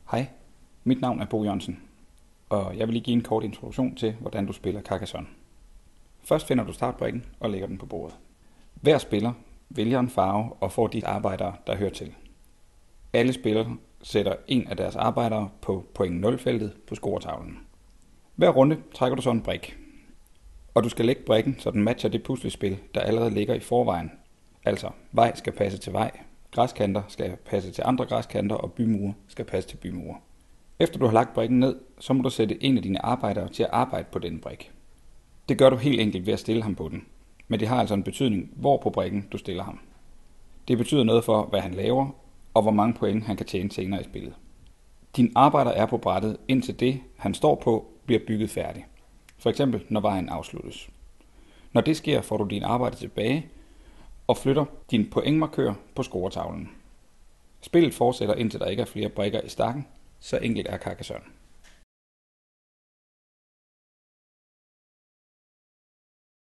Hej, mit navn er Bo Jørgensen, og jeg vil lige give en kort introduktion til, hvordan du spiller Carcassonne. Først finder du startbrikken og lægger den på bordet. Hver spiller vælger en farve og får de arbejdere, der hører til. Alle spillere sætter en af deres arbejdere på point 0-feltet på scoretavlen. Hver runde trækker du så en brik, og du skal lægge brikken, så den matcher det puslespil, der allerede ligger i forvejen. Altså, vej skal passe til vej, græskanter skal passe til andre græskanter, og bymure skal passe til bymure. Efter du har lagt brikken ned, så må du sætte en af dine arbejdere til at arbejde på den brik. Det gør du helt enkelt ved at stille ham på den, men det har altså en betydning, hvor på brikken du stiller ham. Det betyder noget for, hvad han laver, og hvor mange point han kan tjene senere i spillet. Din arbejder er på brættet, indtil det, han står på, bliver bygget færdig. For eksempel, når vejen afsluttes. Når det sker, får du din arbejder tilbage og flytter din pointmarkør på scoretavlen. Spillet fortsætter, indtil der ikke er flere brikker i stakken, så enkelt er Carcassonne.